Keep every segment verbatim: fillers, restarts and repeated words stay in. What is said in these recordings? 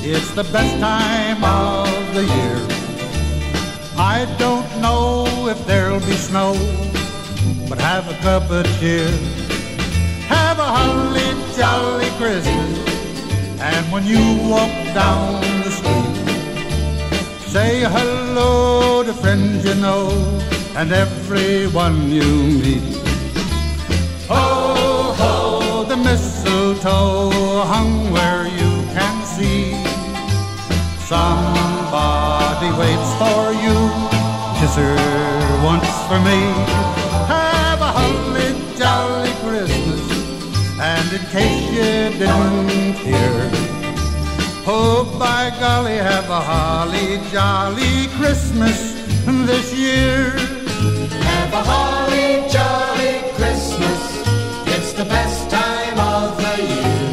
It's the best time of the year. I don't know if there'll be snow, but have a cup of cheer. Have a holly jolly Christmas, and when you walk down the street, say hello to friends you know and everyone you meet. Ho, ho, the mistletoe hung where you can see. Somebody waits for you, kiss her once for me. Have a holly jolly Christmas, and in case you didn't hear, oh, by golly, have a holly jolly Christmas this year. Have a holly jolly Christmas, it's the best time of the year.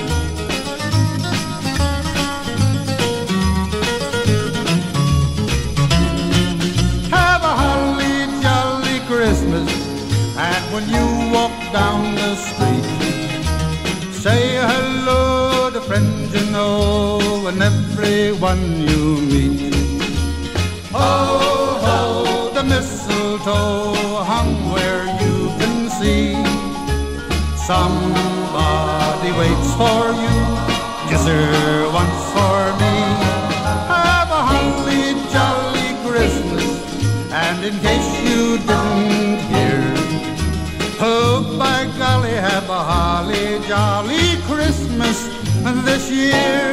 Have a holly jolly Christmas, and when you walk down the street, say hello to friends you know and everyone you meet. Ho, ho, the mistletoe hung where you can see. Somebody waits for you, kiss her once for me. Have a holly jolly Christmas, and in case you didn't hear, oh, by golly, have a holly jolly Christmas this year.